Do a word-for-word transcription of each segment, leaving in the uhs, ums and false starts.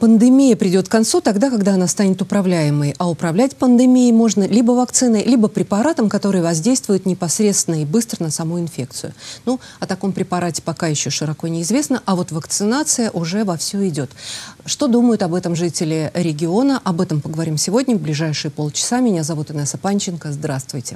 Пандемия придет к концу тогда, когда она станет управляемой. А управлять пандемией можно либо вакциной, либо препаратом, который воздействует непосредственно и быстро на саму инфекцию. Ну, о таком препарате пока еще широко неизвестно, а вот вакцинация уже вовсю идет. Что думают об этом жители региона? Об этом поговорим сегодня, в ближайшие полчаса. Меня зовут Инесса Панченко. Здравствуйте.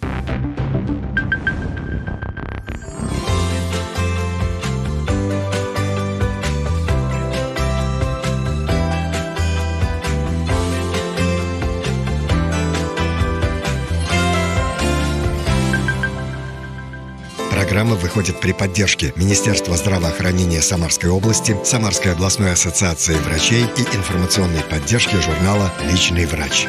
Программа выходит при поддержке Министерства здравоохранения Самарской области, Самарской областной ассоциации врачей и информационной поддержки журнала «Личный врач».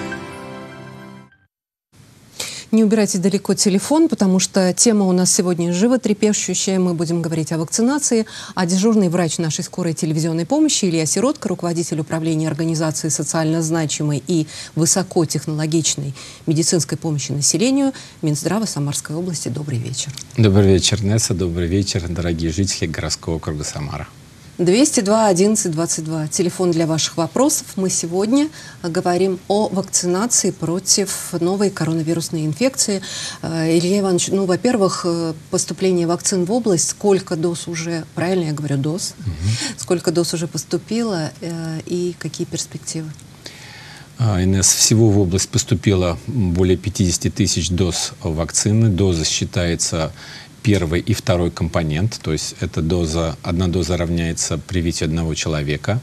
Не убирайте далеко телефон, потому что тема у нас сегодня животрепещущая. Мы будем говорить о вакцинации. А дежурный врач нашей скорой телевизионной помощи Илья Сиротко, руководитель управления организации социально значимой и высокотехнологичной медицинской помощи населению Минздрава Самарской области. Добрый вечер. Добрый вечер, Инесса. Добрый вечер, дорогие жители городского округа Самара. двести два одиннадцать двадцать два. Телефон для ваших вопросов. Мы сегодня говорим о вакцинации против новой коронавирусной инфекции. Илья Иванович, ну, во-первых, поступление вакцин в область, сколько доз уже, правильно я говорю, доз, угу. сколько доз уже поступило и какие перспективы? Инесса, всего в область поступило более пятидесяти тысяч доз вакцины. Доза считается первый и второй компонент, то есть эта доза, одна доза равняется привитию одного человека.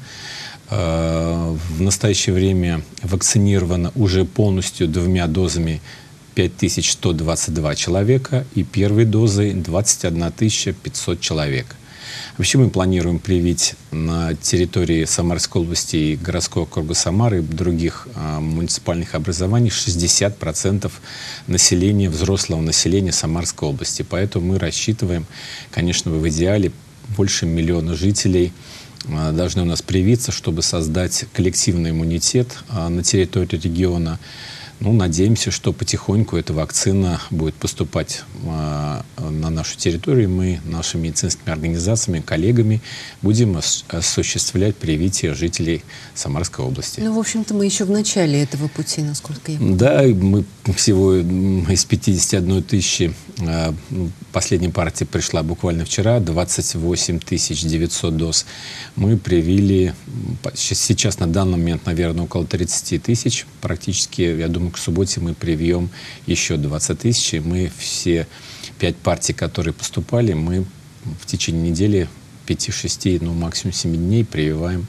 В настоящее время вакцинировано уже полностью двумя дозами пять тысяч сто двадцать два человека и первой дозой двадцать одна тысяча пятьсот человек. Вообще мы планируем привить на территории Самарской области и городского округа Самары и других а, муниципальных образований шестьдесят процентов населения, взрослого населения Самарской области. Поэтому мы рассчитываем, конечно, в идеале больше миллиона жителей а, должны у нас привиться, чтобы создать коллективный иммунитет а, на территории региона. Ну, надеемся, что потихоньку эта вакцина будет поступать э, на нашу территорию. Мы нашими медицинскими организациями, коллегами будем ос осуществлять привитие жителей Самарской области. Ну, в общем-то, мы еще в начале этого пути, насколько я понимаю. Да, мы всего из пятидесяти одной тысячи, э, последняя партия пришла буквально вчера, двадцать восемь тысяч девятьсот доз. Мы привили, сейчас на данный момент, наверное, около тридцати тысяч практически, я думаю, к субботе мы привьем еще двадцать тысяч. И мы все пять партий, которые поступали, мы в течение недели, пяти-шести, ну максимум семи дней прививаем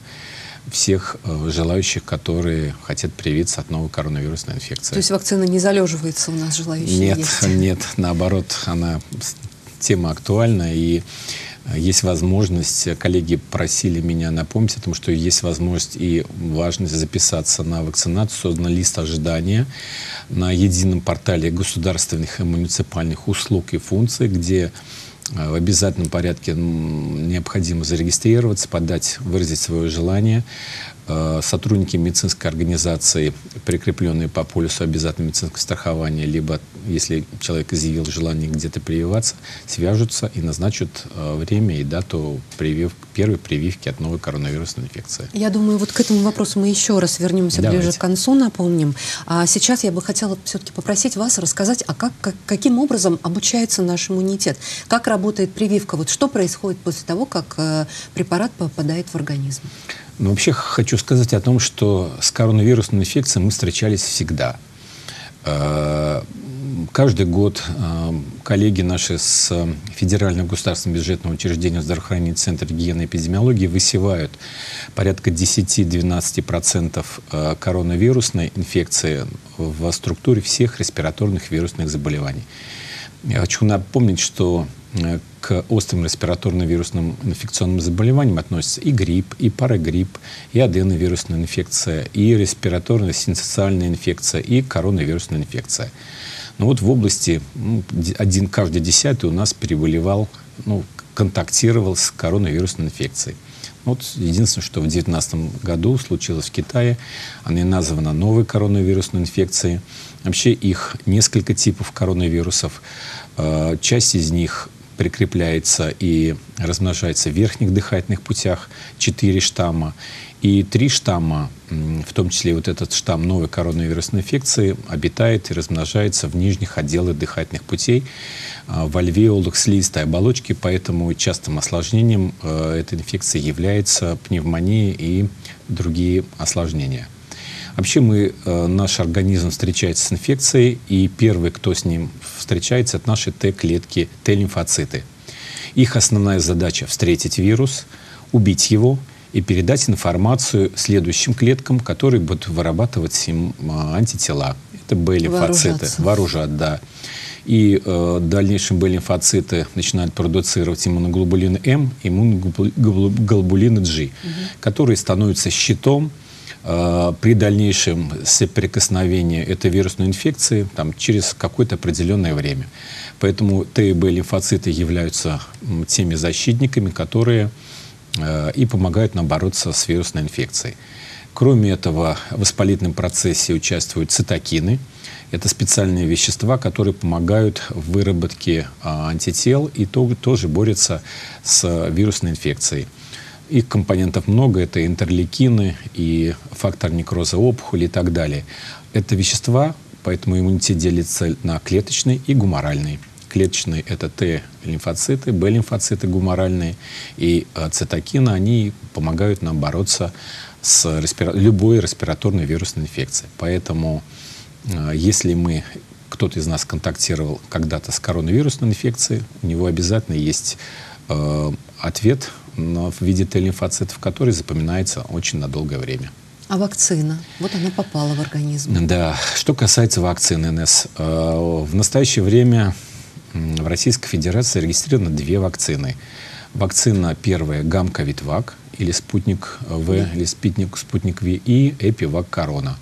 всех э, желающих, которые хотят привиться от новой коронавирусной инфекции. То есть вакцина не залеживается у нас, желающие? Нет, есть? нет, наоборот, она, тема актуальна, и есть возможность, коллеги просили меня напомнить о том, что есть возможность и важность записаться на вакцинацию. Создан лист ожидания на едином портале государственных и муниципальных услуг и функций, где в обязательном порядке необходимо зарегистрироваться, подать, выразить свое желание. Сотрудники медицинской организации, прикрепленные по полису обязательного медицинского страхования, либо, если человек изъявил желание где-то прививаться, свяжутся и назначат время и дату привив, первой прививки от новой коронавирусной инфекции. Я думаю, вот к этому вопросу мы еще раз вернемся. Давайте. Ближе к концу, напомним. А сейчас я бы хотела все-таки попросить вас рассказать, а как, как, каким образом обучается наш иммунитет, как работает прививка, вот что происходит после того, как э, препарат попадает в организм. Ну, вообще хочу сказать о том, что с коронавирусной инфекцией мы встречались всегда. Каждый год коллеги наши с Федерального государственного бюджетного учреждения здравоохранения Центра гигиены и эпидемиологии высевают порядка десяти-двенадцати процентов коронавирусной инфекции в структуре всех респираторных вирусных заболеваний. Я хочу напомнить, что к острым респираторно-вирусным инфекционным заболеваниям относятся и грипп, и парагрипп, и аденовирусная инфекция, и респираторная синцициальная инфекция, и коронавирусная инфекция. Но вот в области ну, один, каждый десятый у нас переболевал, ну, контактировал с коронавирусной инфекцией. Вот единственное, что в две тысячи девятнадцатом году случилось в Китае, она и названа новой коронавирусной инфекцией. Вообще их несколько типов коронавирусов. Часть из них прикрепляется и размножается в верхних дыхательных путях, четыре штамма. И три штамма, в том числе вот этот штамм новой коронавирусной инфекции, обитает и размножается в нижних отделах дыхательных путей, в альвеолах слизистой оболочки, поэтому частым осложнением этой инфекции является пневмония и другие осложнения. Вообще мы, наш организм встречается с инфекцией, и первый, кто с ним встречается, это наши Т-клетки, Т-лимфоциты. Их основная задача — встретить вирус, убить его и передать информацию следующим клеткам, которые будут вырабатывать им антитела. Это Б-лимфоциты. Вооружат, да. И э, в дальнейшем Б-лимфоциты начинают продуцировать иммуноглобулины М, иммуноглобулины G, угу. которые становятся щитом э, при дальнейшем соприкосновении этой вирусной инфекции там, через какое-то определенное время. Поэтому Т и Б-лимфоциты являются теми защитниками, которые э, и помогают нам бороться с вирусной инфекцией. Кроме этого, в воспалительном процессе участвуют цитокины. Это специальные вещества, которые помогают в выработке а, антител и то, тоже борются с вирусной инфекцией. Их компонентов много. Это интерлейкины и фактор некроза опухоли и так далее. Это вещества, поэтому иммунитет делится на клеточный и гуморальный. Клеточные — это Т-лимфоциты, Б-лимфоциты гуморальные, и а, цитокины, они помогают нам бороться с респира... любой респираторной вирусной инфекцией. Поэтому а, если мы, кто-то из нас контактировал когда-то с коронавирусной инфекцией, у него обязательно есть э, ответ в виде Т-лимфоцитов, который запоминается очень на долгое время. А вакцина? Вот она попала в организм. Да. Что касается вакцины эн эс, э, в настоящее время в Российской Федерации зарегистрировано две вакцины. Вакцина первая — Гамковид-Вак, или Спутник В, или Спутник, Спутник Ви, и Эпивак Корона.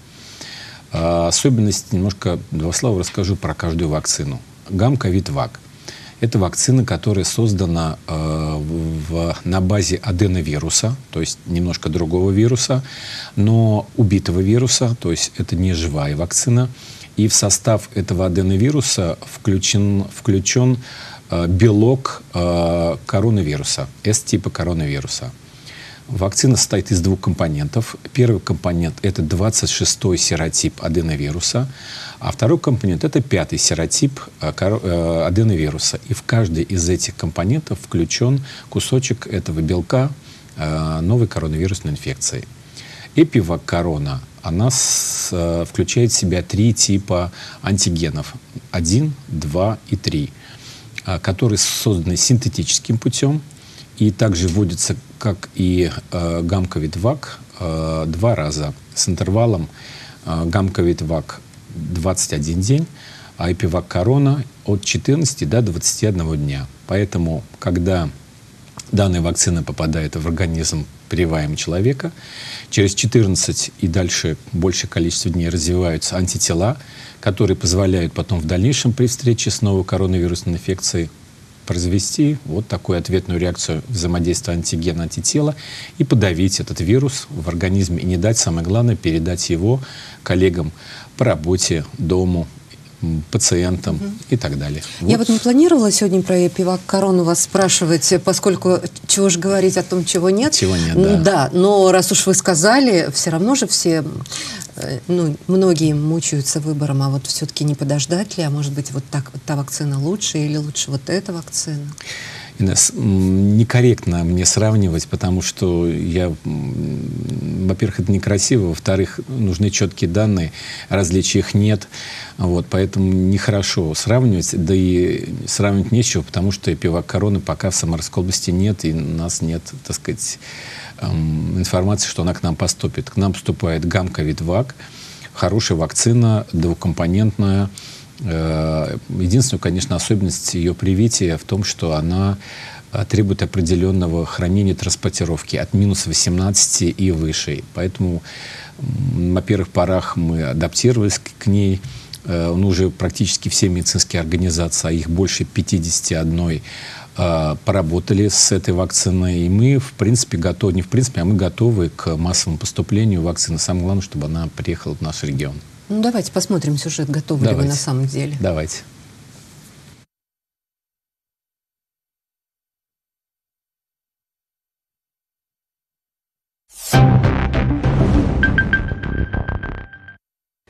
А, особенность, немножко два слова расскажу про каждую вакцину. Гамковид-Вак — это вакцина, которая создана э, в, на базе аденовируса, то есть немножко другого вируса, но убитого вируса, то есть это не живая вакцина. И в состав этого аденовируса включен, включен э, белок э, коронавируса, С-типа коронавируса. Вакцина состоит из двух компонентов. Первый компонент — это двадцать шестой серотип аденовируса, а второй компонент — это пятый серотип э, э, аденовируса. И в каждый из этих компонентов включен кусочек этого белка э, новой коронавирусной инфекции. Эпивак Корона, она с, э, включает в себя три типа антигенов. один, два и три, э, которые созданы синтетическим путем и также вводятся, как и э, Гамковид-Вак, э, два раза с интервалом э, Гамковид-Вак двадцать один день, а Эпивак Корона от четырнадцати до двадцати одного дня. Поэтому, когда данная вакцина попадает в организм прививаемого человека, через четырнадцать и дальше большее количество дней развиваются антитела, которые позволяют потом в дальнейшем при встрече с новой коронавирусной инфекцией произвести вот такую ответную реакцию взаимодействия антигена-антитела и подавить этот вирус в организме и не дать, самое главное, передать его коллегам по работе, дому, пациентам угу. и так далее. Я вот. вот не планировала сегодня про Эпивак Корону вас спрашивать, поскольку чего же говорить о том, чего нет. Чего нет, да. Да, но раз уж вы сказали, все равно же все, ну, многие мучаются выбором, а вот все-таки не подождать ли, а может быть вот так, вот та вакцина лучше или лучше вот эта вакцина? Инесс, некорректно мне сравнивать, потому что я, во-первых, это некрасиво, во-вторых, нужны четкие данные, различий их нет, вот, поэтому нехорошо сравнивать, да и сравнивать нечего, потому что Эпивак Короны пока в Самарской области нет, и у нас нет, так сказать, информации, что она к нам поступит. К нам поступает Гамковид-Вак, хорошая вакцина, двухкомпонентная. Единственная, конечно, особенность ее привития в том, что она требует определенного хранения, транспортировки от минус восемнадцати и выше. Поэтому на первых порах мы адаптировались к ней. Ну, уже практически все медицинские организации, а их больше пятидесяти одной, поработали с этой вакциной. И мы, в принципе, готовы, не в принципе, а мы готовы к массовому поступлению вакцины. Самое главное, чтобы она приехала в наш регион. Ну, давайте посмотрим сюжет, готовы ли вы на самом деле. Давайте.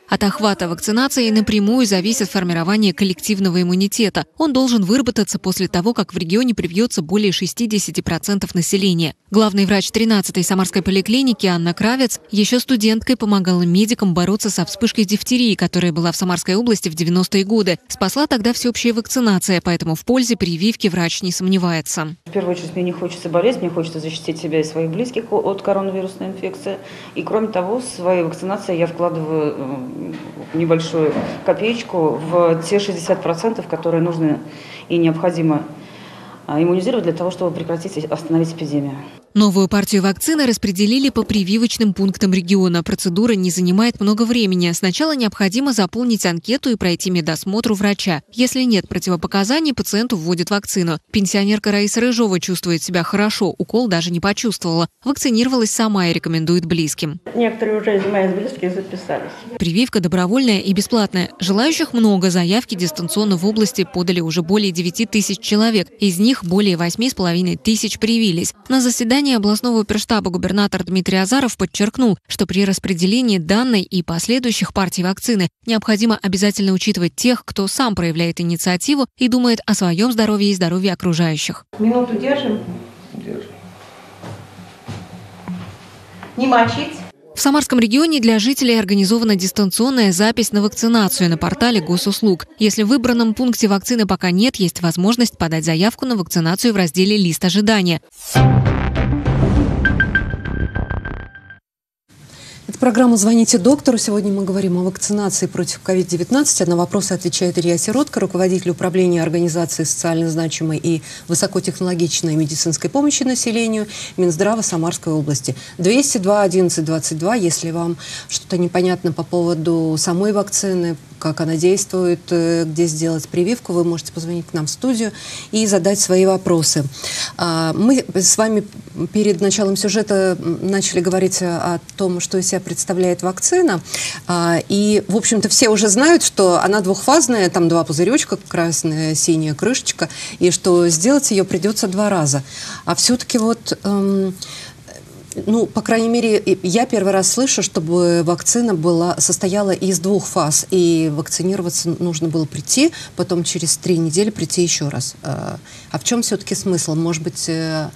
От охвата вакцинацией напрямую зависит формирование коллективного иммунитета. Он должен выработаться после того, как в регионе привьется более шестидесяти процентов населения. Главный врач тринадцатой Самарской поликлиники Анна Кравец еще студенткой помогала медикам бороться со вспышкой дифтерии, которая была в Самарской области в девяностые годы. Спасла тогда всеобщая вакцинация, поэтому в пользе прививки врач не сомневается. В первую очередь мне не хочется болеть, мне хочется защитить себя и своих близких от коронавирусной инфекции. И кроме того, своей вакцинацией я вкладываю небольшую копеечку в те шестьдесят процентов, которые нужно и необходимо иммунизировать для того, чтобы прекратить, остановить эпидемию. Новую партию вакцины распределили по прививочным пунктам региона. Процедура не занимает много времени. Сначала необходимо заполнить анкету и пройти медосмотр у врача. Если нет противопоказаний, пациенту вводят вакцину. Пенсионерка Раиса Рыжова чувствует себя хорошо, укол даже не почувствовала. Вакцинировалась сама и рекомендует близким. Некоторые уже из моих близких записались. Прививка добровольная и бесплатная. Желающих много. Заявки дистанционно в области подали уже более девяти тысяч человек. Из них более восьми с половиной тысяч привились. На заседании областного оперштаба губернатор Дмитрий Азаров подчеркнул, что при распределении данной и последующих партий вакцины необходимо обязательно учитывать тех, кто сам проявляет инициативу и думает о своем здоровье и здоровье окружающих. Минуту держим. Держим. Не мочить. В Самарском регионе для жителей организована дистанционная запись на вакцинацию на портале госуслуг. Если в выбранном пункте вакцины пока нет, есть возможность подать заявку на вакцинацию в разделе «Лист ожидания». Это программа «Звоните доктору». Сегодня мы говорим о вакцинации против ковид девятнадцать. А на вопросы отвечает Илья Сиротко, руководитель управления организации социально значимой и высокотехнологичной медицинской помощи населению Минздрава Самарской области. двести два одиннадцать двадцать два, если вам что-то непонятно по поводу самой вакцины, как она действует, где сделать прививку, вы можете позвонить к нам в студию и задать свои вопросы. Мы с вами перед началом сюжета начали говорить о том, что из себя представляет вакцина. И, в общем-то, все уже знают, что она двухфазная, там два пузыречка, красная, синяя крышечка, и что сделать ее придется два раза. А все-таки вот... Ну, по крайней мере, я первый раз слышу, чтобы вакцина была, состояла из двух фаз, и вакцинироваться нужно было прийти, потом через три недели прийти еще раз. А в чем все-таки смысл? Может быть,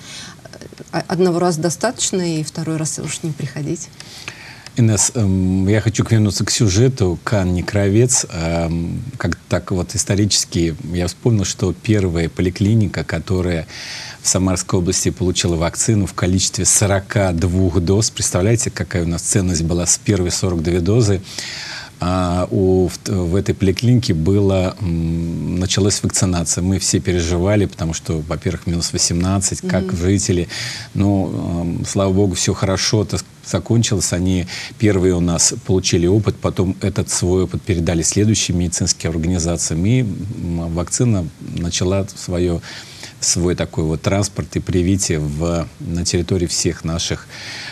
одного раза достаточно, и второй раз уж не приходить? Инесс, эм, я хочу вернуться к сюжету, к Анне Кравец. Эм, как так вот исторически я вспомнил, что первая поликлиника, которая в Самарской области получила вакцину в количестве сорока двух доз. Представляете, какая у нас ценность была с первой сорок две дозы. А у, в, в этой поликлинике было, м, началась вакцинация. Мы все переживали, потому что, во-первых, минус восемнадцать, как mm-hmm. жители. Ну, э, слава богу, все хорошо закончилось. Они первые у нас получили опыт, потом этот свой опыт передали следующим медицинским организациям. И вакцина начала свое, свой такой вот транспорт и привитие в, на территории всех наших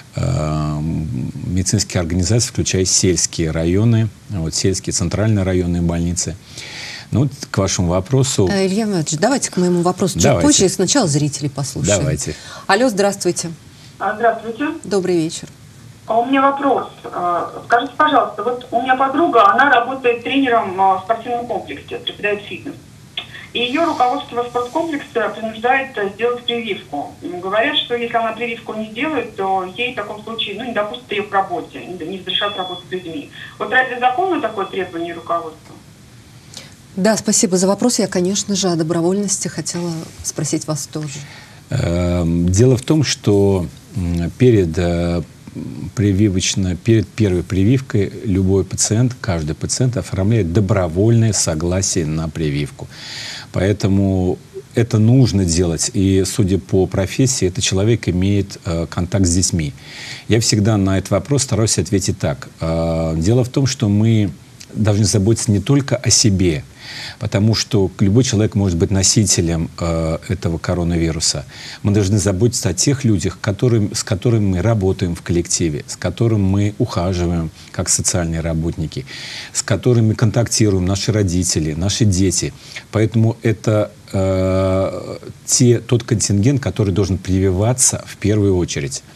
медицинских организаций, включая сельские районы, вот, сельские центральные районные больницы. Ну, вот к вашему вопросу. Илья Иванович, давайте к моему вопросу чуть давайте. позже. Сначала зрителей послушаем. Давайте. Алло, здравствуйте. Здравствуйте. Добрый вечер. У меня вопрос. Скажите, пожалуйста, вот у меня подруга, она работает тренером в спортивном комплексе, преподает фитнес. И ее руководство спорткомплекса принуждает сделать прививку. Говорят, что если она прививку не сделает, то ей в таком случае ну, не допустят ее к работе, не разрешат работать с людьми. Вот разве законно такое требование руководства? Да, спасибо за вопрос. Я, конечно же, о добровольности хотела спросить вас тоже. Дело в том, что перед прививочно, перед первой прививкой любой пациент, каждый пациент оформляет добровольное согласие на прививку. Поэтому это нужно делать. И, судя по профессии, этот человек имеет э, контакт с детьми. Я всегда на этот вопрос стараюсь ответить так. Э, дело в том, что мы должны заботиться не только о себе, потому что любой человек может быть носителем э, этого коронавируса. Мы должны заботиться о тех людях, которым, с которыми мы работаем в коллективе, с которыми мы ухаживаем, как социальные работники, с которыми контактируем наши родители, наши дети. Поэтому это э, те, тот контингент, который должен прививаться в первую очередь.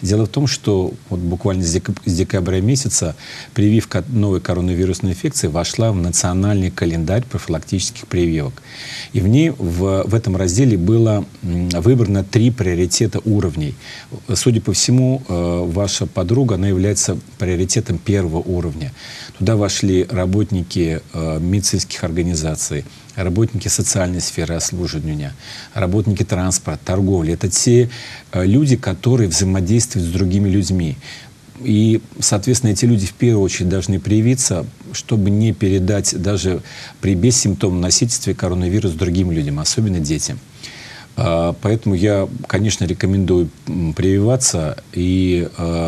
Дело в том, что вот буквально с декабря месяца прививка новой коронавирусной инфекции вошла в национальный календарь профилактических прививок. И в ней в, в этом разделе было выбрано три приоритета уровней. Судя по всему, ваша подруга, она является приоритетом первого уровня. Туда вошли работники медицинских организаций, работники социальной сферы обслуживания, работники транспорта, торговли. Это те люди, которые взаимодействуют с другими людьми. И, соответственно, эти люди в первую очередь должны привиться, чтобы не передать даже при бессимптомном носительстве коронавирус другим людям, особенно детям. Поэтому я, конечно, рекомендую прививаться. И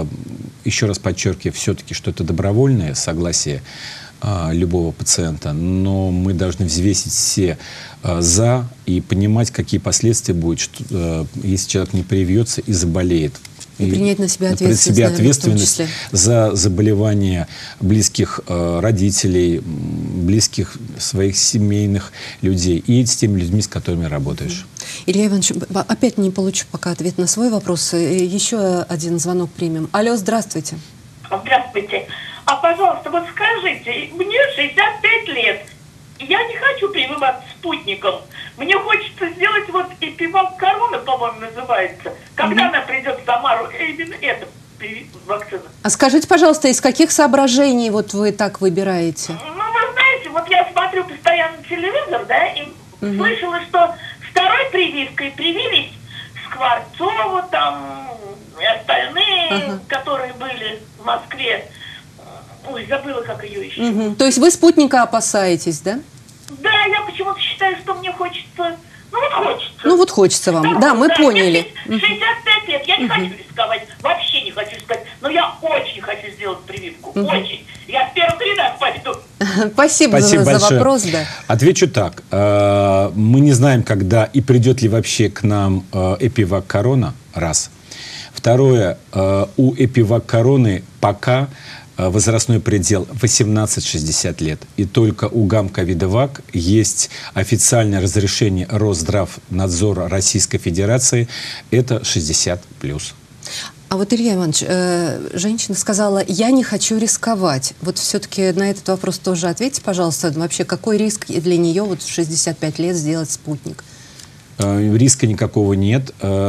еще раз подчеркиваю все-таки, что это добровольное согласие любого пациента, но мы должны взвесить все «за» и понимать, какие последствия будут, что, если человек не привьется и заболеет. И, и принять на себя ответственность, себя наверное, ответственность за заболевания близких э, родителей, близких своих семейных людей и с теми людьми, с которыми работаешь. Илья Иванович, опять не получу пока ответ на свой вопрос. Еще один звонок примем. Алло, здравствуйте. Здравствуйте. А, пожалуйста, вот скажите, мне шестьдесят пять лет, я не хочу прививаться спутником. Мне хочется сделать вот эпивак корона, по-моему, называется. Когда mm-hmm. она придет в Самару, именно эта вакцина. А скажите, пожалуйста, из каких соображений вот вы так выбираете? Ну, вы знаете, вот я смотрю постоянно телевизор, да, и mm-hmm. слышала, что второй прививкой привились Скворцову, там, и остальные, uh-huh. которые были в Москве. Ой, забыла, как ее еще. Угу. То есть вы спутника опасаетесь, да? Да, я почему-то считаю, что мне хочется... Ну вот хочется. Ну вот хочется вам. Да, да мы да, поняли. шестьдесят пять лет, я не угу. хочу рисковать. Вообще не хочу рисковать. Но я очень хочу сделать прививку. Угу. Очень. Я в первый ряд пойду. Спасибо, Спасибо за, за вопрос. Да. Отвечу так. Мы не знаем, когда и придет ли вообще к нам эпивак корона. Раз. Второе. У эпивак короны пока... возрастной предел восемнадцать шестьдесят лет. И только у гамковидовак есть официальное разрешение Росздравнадзора Российской Федерации. Это шестьдесят плюс. А вот, Илья Иванович, э, женщина сказала, я не хочу рисковать. Вот все-таки на этот вопрос тоже ответьте, пожалуйста. Вообще, какой риск для нее вот в шестьдесят пять лет сделать спутник? Риска никакого нет.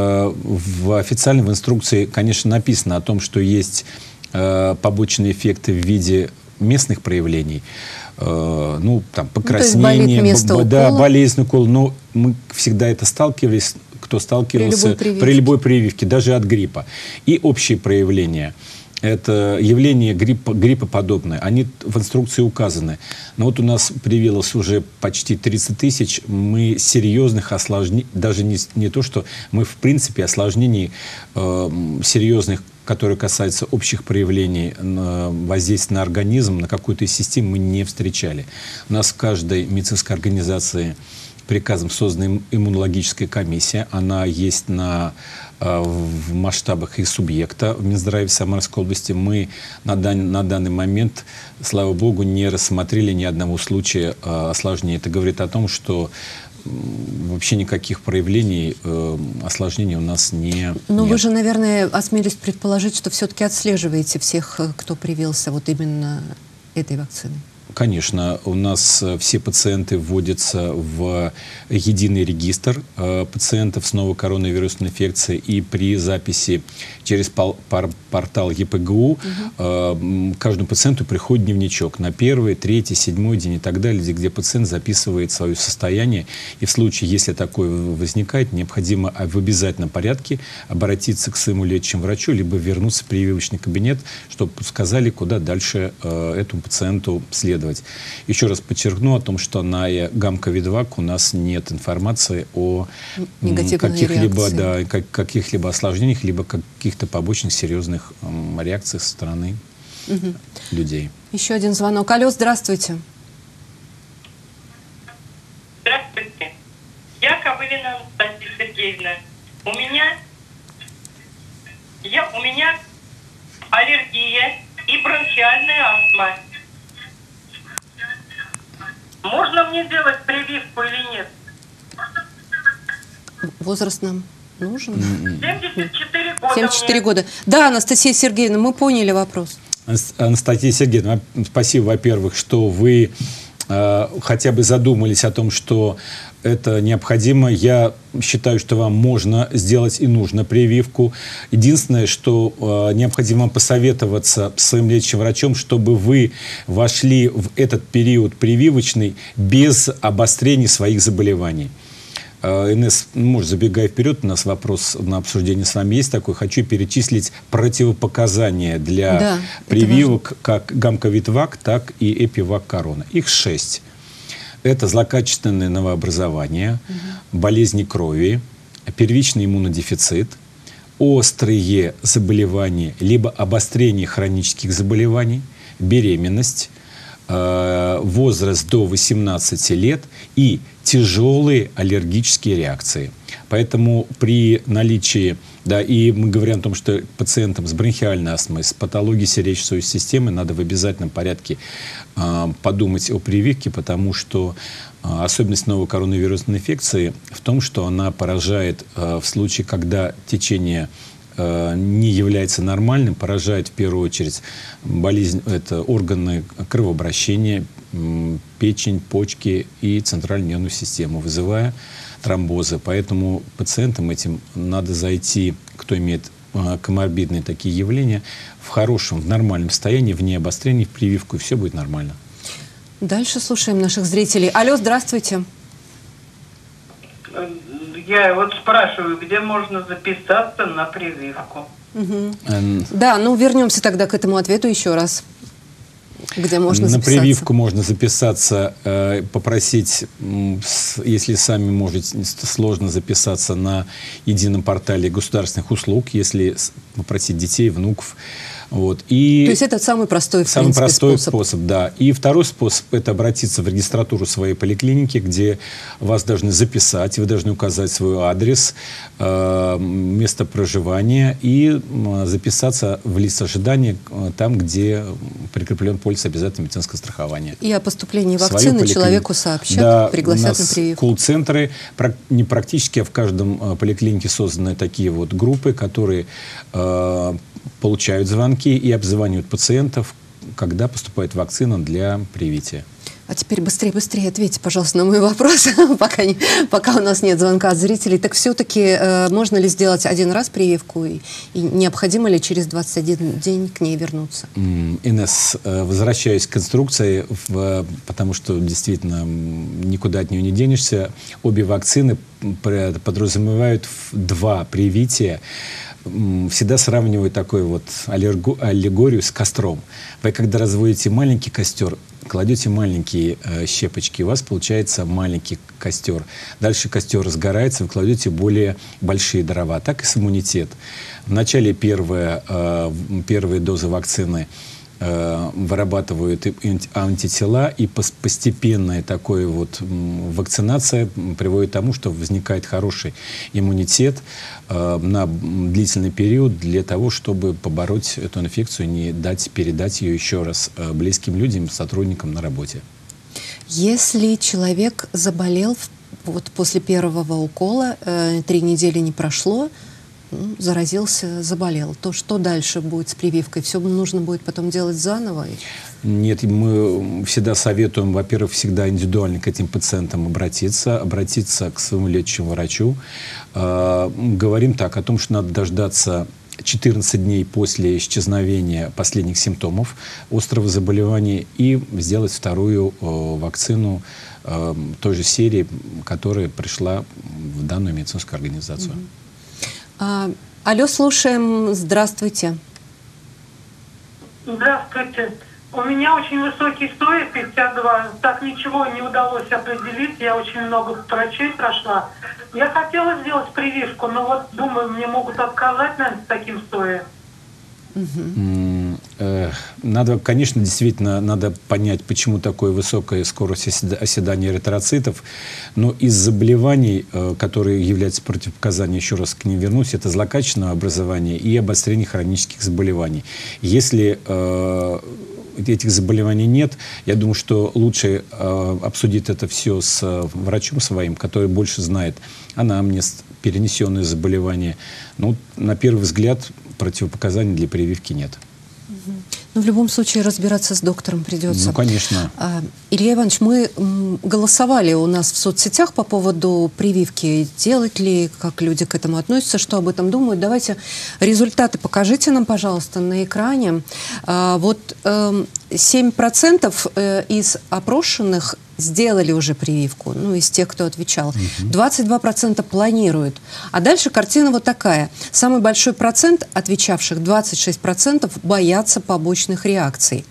В официальной в инструкции, конечно, написано о том, что есть побочные эффекты в виде местных проявлений, э, ну, там, покраснение, ну, да, болезнь укола, но мы всегда это сталкивались, кто сталкивался при любой, при любой прививке, даже от гриппа. И общие проявления. Это явление гриппа, гриппоподобное. Они в инструкции указаны. Но вот у нас привилось уже почти тридцать тысяч. Мы серьезных осложнений, даже не, не то, что мы в принципе осложнений э, серьезных, которые касаются общих проявлений воздействия на организм, на какую-то из систем, мы не встречали. У нас в каждой медицинской организации приказом создана иммунологическая комиссия. Она есть на, в масштабах и субъекта в Минздраве Самарской области. Мы на, дан, на данный момент, слава богу, не рассмотрели ни одного случая осложнения. Это говорит о том, что вообще никаких проявлений э, осложнений у нас не Но нет. Вы же, наверное, осмелюсь предположить, что все-таки отслеживаете всех, кто привился вот именно этой вакциной. Конечно, у нас все пациенты вводятся в единый регистр э, пациентов с новой коронавирусной инфекцией, и при записи через пал, пар, портал е пэ гэ у угу. э, каждому пациенту приходит дневничок на первый, третий, седьмой день и так далее, где, где пациент записывает свое состояние, и в случае, если такое возникает, необходимо в обязательном порядке обратиться к своему лечащему врачу, либо вернуться в прививочный кабинет, чтобы сказали, куда дальше э, этому пациенту следовать. Еще раз подчеркну о том, что на гамковидовак у нас нет информации о каких-либо да, каких-либо осложнениях, либо каких-то побочных серьезных м, реакциях со стороны угу. людей. Еще один звонок. Алло, здравствуйте. Здравствуйте. Я Ковылина Анастасия Сергеевна. У меня, я, у меня аллергия и бронхиальная астма. Можно мне делать прививку или нет? Возраст нам нужен? семьдесят четыре года. семьдесят четыре года. Да, Анастасия Сергеевна, мы поняли вопрос. Анастасия Сергеевна, спасибо, во-первых, что вы э, хотя бы задумались о том, что это необходимо. Я считаю, что вам можно сделать и нужно прививку. Единственное, что э, необходимо вам посоветоваться с своим лечащим врачом, чтобы вы вошли в этот период прививочный без обострений своих заболеваний. Инесс, может, забегая вперед, у нас вопрос на обсуждение с вами есть такой. Хочу перечислить противопоказания для да, прививок как гамковид-вак, так и эпивак-корона. Их шесть. Это злокачественное новообразование, угу. болезни крови, первичный иммунодефицит, острые заболевания, либо обострение хронических заболеваний, беременность, э, возраст до восемнадцати лет и тяжелые аллергические реакции. Поэтому при наличии, да, и мы говорим о том, что пациентам с бронхиальной астмой, с патологией сердечно-сосудистой системы надо в обязательном порядке э, подумать о прививке, потому что э, особенность новой коронавирусной инфекции в том, что она поражает э, в случае, когда течение э, не является нормальным, поражает в первую очередь болезнь, это органы кровообращения, печень, почки и центральную нервную систему, вызывая тромбозы. Поэтому пациентам этим надо зайти, кто имеет э, коморбидные такие явления, в хорошем, в нормальном состоянии, вне обострений, в прививку, и все будет нормально. Дальше слушаем наших зрителей. Алло, здравствуйте. Я вот спрашиваю, где можно записаться на прививку? Угу. Эм... Да, ну вернемся тогда к этому ответу еще раз. Где можно на записаться? Прививку можно записаться, э, попросить, с, если сами можете, сложно записаться на едином портале государственных услуг, если попросить детей, внуков. Вот. И то есть это самый простой, в самый принципе, простой способ. способ, да. И второй способ – это обратиться в регистратуру своей поликлиники, где вас должны записать, вы должны указать свой адрес, э, место проживания и э, записаться в лист ожидания э, там, где прикреплен полис обязательного медицинского страхования. И о поступлении вакцины человеку сообщат, да, пригласят на прививку. Колл-центры, не практически, а в каждом э, поликлинике созданы такие вот группы, которые э, получают звонки и обзванивают пациентов, когда поступает вакцина для привития. А теперь быстрее-быстрее ответьте, пожалуйста, на мой вопрос, пока, не, пока у нас нет звонка от зрителей. Так все-таки э, можно ли сделать один раз прививку и, и необходимо ли через двадцать один день к ней вернуться? Инесс, возвращаясь к инструкции, в, потому что действительно никуда от нее не денешься, обе вакцины подразумевают два привития. Всегда сравниваю такую вот аллегорию с костром. Вы когда разводите маленький костер, кладете маленькие э, щепочки, у вас получается маленький костер. Дальше костер разгорается, вы кладете более большие дрова. Так и с иммунитет. Вначале первая, э, первые дозы вакцины э, вырабатывают антитела, и постепенная такая вот вакцинация приводит к тому, что возникает хороший иммунитет э, на длительный период для того, чтобы побороть эту инфекцию и не дать передать ее еще раз э, близким людям, сотрудникам на работе. Если человек заболел вот после первого укола, э, три недели не прошло, заразился, заболел, то что дальше будет с прививкой? Все нужно будет потом делать заново? Нет, мы всегда советуем, во-первых, всегда индивидуально к этим пациентам обратиться, обратиться к своему лечащему врачу. Э, говорим так, о том, что надо дождаться четырнадцать дней после исчезновения последних симптомов острого заболевания и сделать вторую э, вакцину э, той же серии, которая пришла в данную медицинскую организацию. Mm-hmm. а, алло, слушаем. Здравствуйте. Здравствуйте. У меня очень высокий стоит, пятьдесят два. Так ничего не удалось определить. Я очень много врачей прошла. Я хотела сделать прививку, но вот думаю, мне могут отказать, наверное, с таким стоя. Угу. Надо, конечно, действительно, надо понять, почему такая высокая скорость оседания эритроцитов. Но из заболеваний, которые являются противопоказанием, еще раз к ним вернусь, это злокачественное образование и обострение хронических заболеваний. Если э, этих заболеваний нет, я думаю, что лучше э, обсудить это все с врачом своим, который больше знает анамнез, перенесенные заболевания. Ну, на первый взгляд, противопоказаний для прививки нет. Но в любом случае разбираться с доктором придется. Ну, конечно. А, Илья Иванович, мы м, голосовали у нас в соцсетях по поводу прививки. Делать ли, как люди к этому относятся, что об этом думают. Давайте результаты покажите нам, пожалуйста, на экране. А, вот э, семь процентов э, из опрошенных сделали уже прививку, ну, из тех, кто отвечал. двадцать два процента планируют. А дальше картина вот такая. Самый большой процент отвечавших, двадцать шесть процентов, боятся побочных реакций.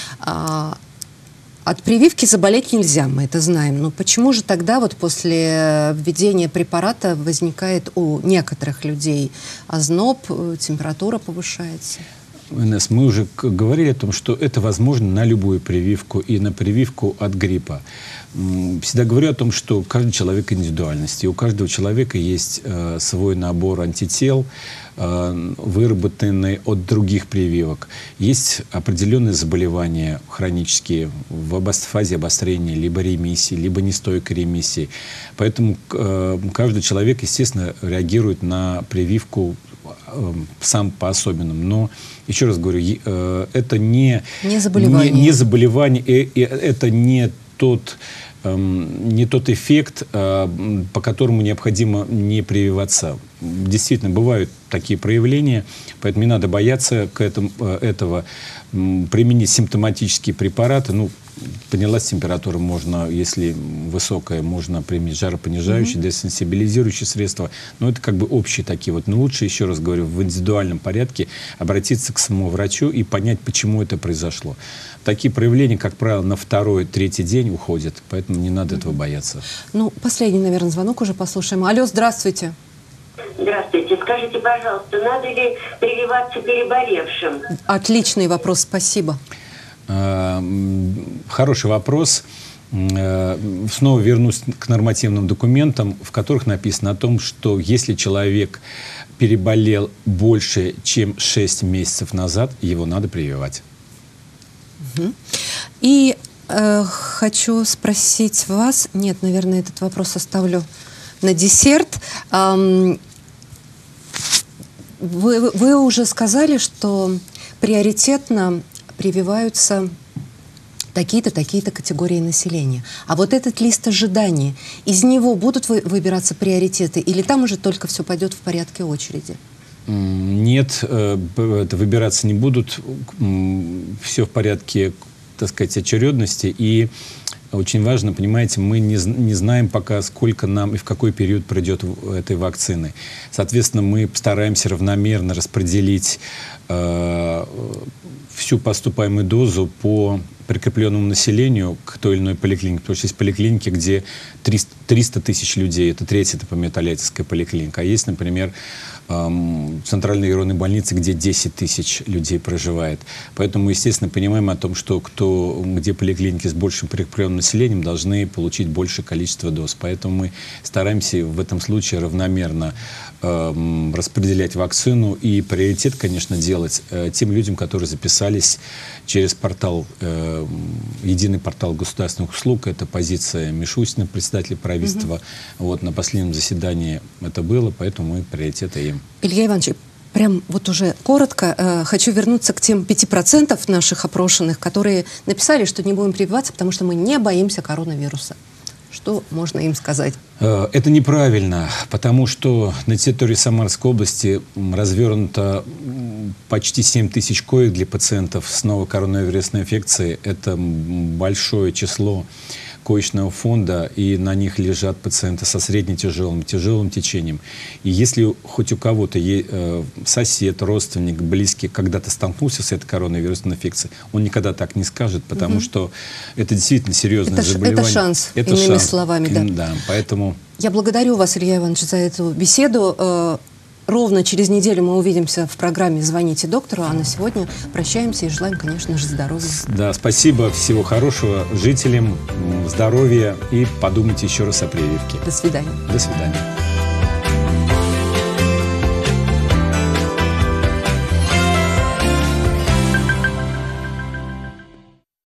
А, от прививки заболеть нельзя, мы это знаем. Но почему же тогда вот после введения препарата возникает у некоторых людей озноб, температура повышается? Инесс, мы уже говорили о том, что это возможно на любую прививку и на прививку от гриппа. Всегда говорю о том, что каждый человек индивидуальность, и у каждого человека есть э, свой набор антител, э, выработанный от других прививок. Есть определенные заболевания хронические в обос- фазе обострения, либо ремиссии, либо нестойкой ремиссии. Поэтому э, каждый человек, естественно, реагирует на прививку сам по-особенному. Но, еще раз говорю, это не, не заболевание, не, не заболевание и, и это не тот, эм, не тот эффект, э, по которому необходимо не прививаться. Действительно, бывают такие проявления, поэтому не надо бояться к этому, этого. Применить симптоматические препараты. Ну, поднялась температура, можно, если высокая, можно применить жаропонижающие, mm-hmm. десенсибилизирующие средства. Но это как бы общие такие вот. Но лучше, еще раз говорю, в индивидуальном порядке обратиться к самому врачу и понять, почему это произошло. Такие проявления, как правило, на второй, третий день уходят, поэтому не надо mm-hmm. этого бояться. Ну, последний, наверное, звонок уже послушаем. Алло, здравствуйте. Здравствуйте. Скажите, пожалуйста, надо ли прививаться переболевшим? Отличный вопрос, спасибо. Хороший вопрос. Снова вернусь к нормативным документам, в которых написано о том, что если человек переболел больше, чем шесть месяцев назад, его надо прививать. Угу. И э, хочу спросить вас, нет, наверное, этот вопрос оставлю на десерт. Эм, вы, вы уже сказали, что приоритетно прививаются такие-то, такие-то категории населения. А вот этот лист ожиданий, из него будут вы, выбираться приоритеты, или там уже только все пойдет в порядке очереди? Нет, это выбираться не будут. Все в порядке, так сказать, очередности. И очень важно, понимаете, мы не, не знаем пока, сколько нам и в какой период пройдет этой вакцины. Соответственно, мы стараемся равномерно распределить э, всю поступаемую дозу по прикрепленному населению к той или иной поликлинике. Потому что есть поликлиники, где триста тысяч людей, это третья, это, например, Тольяттинская поликлиника. А есть, например, эм, центральные районные больницы, где десять тысяч людей проживает. Поэтому, естественно, понимаем о том, что кто, где поликлиники с большим прикрепленным населением должны получить большее количество доз. Поэтому мы стараемся в этом случае равномерно эм, распределять вакцину и приоритет, конечно, делать э, тем людям, которые записались через портал э, единый портал государственных услуг. Это позиция Мишустина, председателя правительства. Mm-hmm. Вот на последнем заседании это было, поэтому мы приоритеты им. Илья Иванович, прям вот уже коротко э, хочу вернуться к тем пяти процентам наших опрошенных, которые написали, что не будем прививаться, потому что мы не боимся коронавируса. Что можно им сказать? Это неправильно, потому что на территории Самарской области развернуто почти семь тысяч коек для пациентов с новой коронавирусной инфекцией. Это большое число коечного фонда, и на них лежат пациенты со средне-тяжелым, тяжелым течением. И если хоть у кого-то э, сосед, родственник, близкий когда-то столкнулся с этой коронавирусной инфекцией, он никогда так не скажет, потому угу. что это действительно серьезное это заболевание. Это шанс, это иными шанс. словами. Да. Да, поэтому... Я благодарю вас, Илья Иванович, за эту беседу. Ровно через неделю мы увидимся в программе «Звоните доктору», а на сегодня прощаемся и желаем, конечно же, здоровья. Да, спасибо, всего хорошего жителям, здоровья и подумайте еще раз о прививке. До свидания. До свидания.